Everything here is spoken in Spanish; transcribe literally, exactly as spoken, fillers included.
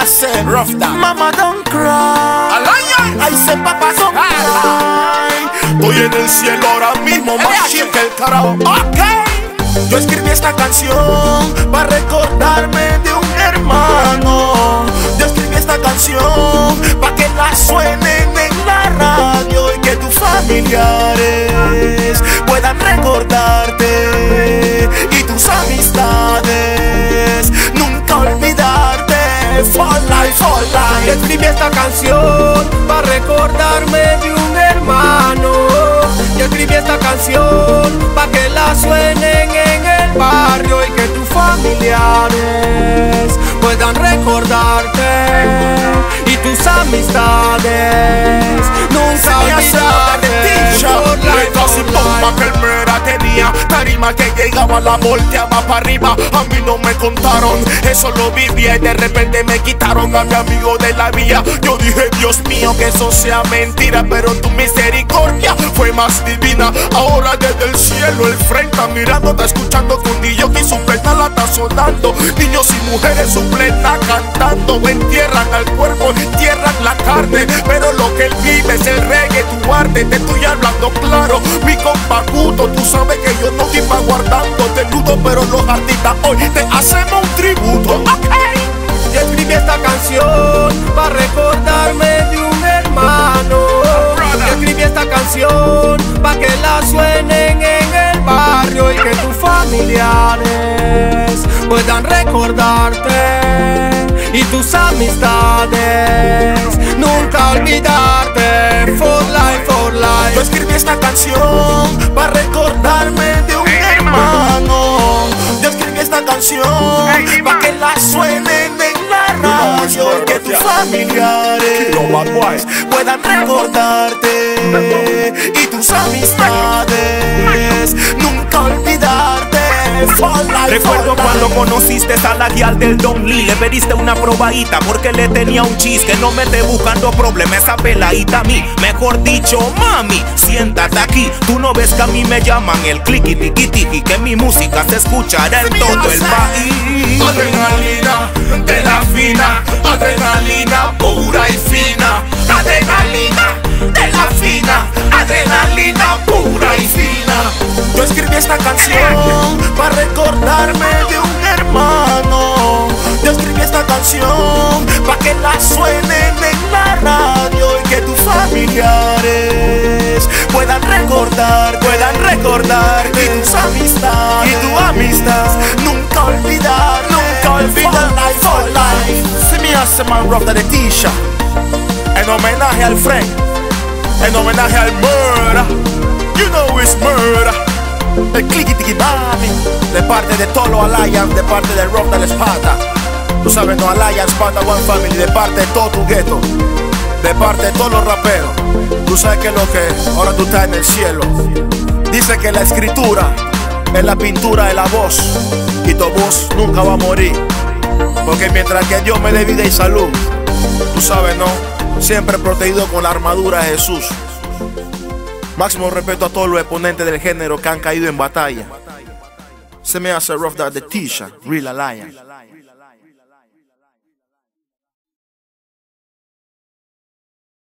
hace rough that. Mama don't cry. I say papa don't cry. Estoy en el cielo ahora mismo, más chill que el carajo. Ok. Yo escribí esta canción para recordarme de un hermano. Yo escribí esta canción para que la suenen en la radio y que tus familiares puedan recordarte y tus amistades nunca olvidarte. For life, for life. Yo escribí esta canción para recordarme de un hermano. Yo escribí esta canción para que la suenen en el barrio y que tus familiares puedan recordarte y tus amistades nunca olvidarte. For life, for life. Que el mera tenía tarima que llegaba, la volteaba para arriba. A mí no me contaron, eso lo vivía y de repente me quitaron a mi amigo de la vía. Yo dije, Dios mío, que eso sea mentira, pero tu misericordia fue más divina. Ahora desde el cielo el frente está mirando, está escuchando con niños que su plena la está sonando. Niños y mujeres su plena cantando. Entierran al cuerpo, entierran la carne, pero lo que él vive es el reggae, tu arte. Te estoy hablando claro, mi compa Guto, tú sabes que yo no iba guardándote nudo, pero los artistas hoy te hacemos un tributo. Okay. Yo escribí esta canción para recordarme de un hermano. Yo escribí esta canción para que la suenen en el barrio y que tus familiares puedan recordarte y tus amistades nunca olvidarte. For life, for life. Yo escribí esta canción para recordarme de un hermano. Yo escribí esta canción para que la suenen en la radio y que tus familiares puedan recordarte y tus amistades nunca olvidarte. Recuerdo cuando conociste a la guial del Don Lee. Le pediste una probadita porque le tenía un chis. Que no me esté buscando problemas esa peladita a mí. Mejor dicho, mami, siéntate aquí. Tú no ves que a mí me llaman el clicky tiki tiki, que mi música se escuchará en todo el país. Adrenalina de la fina, adrenalina pura y fina. Adrenalina de la fina, adrenalina pura y fina. Yo escribí esta canción para recordarme de un hermano. Yo escribí esta canción para que la suenen en la radio y que tus familiares puedan recordar, puedan recordar y tus amistades y tu amistad nunca olvidar, nunca olvidar. Life for life. Se me hace más rough de Tisha, en homenaje al Frank, en homenaje al Murda. You know it's Murda. El clicky tiki mami, de parte de Tolo Alliance, de parte del Rock de la Espada. Tú sabes, no Alliance, Panda One Family, de parte de todo tu gueto, de parte de todos los raperos. Tú sabes que lo que ahora tú estás en el cielo. Dice que la escritura es la pintura de la voz y tu voz nunca va a morir, porque mientras que Dios me dé vida y salud, tú sabes, no, siempre protegido con la armadura de Jesús. Máximo respeto a todos los exponentes del género que han caído en batalla. Se me hace rough that the Tisha, Real Alliance.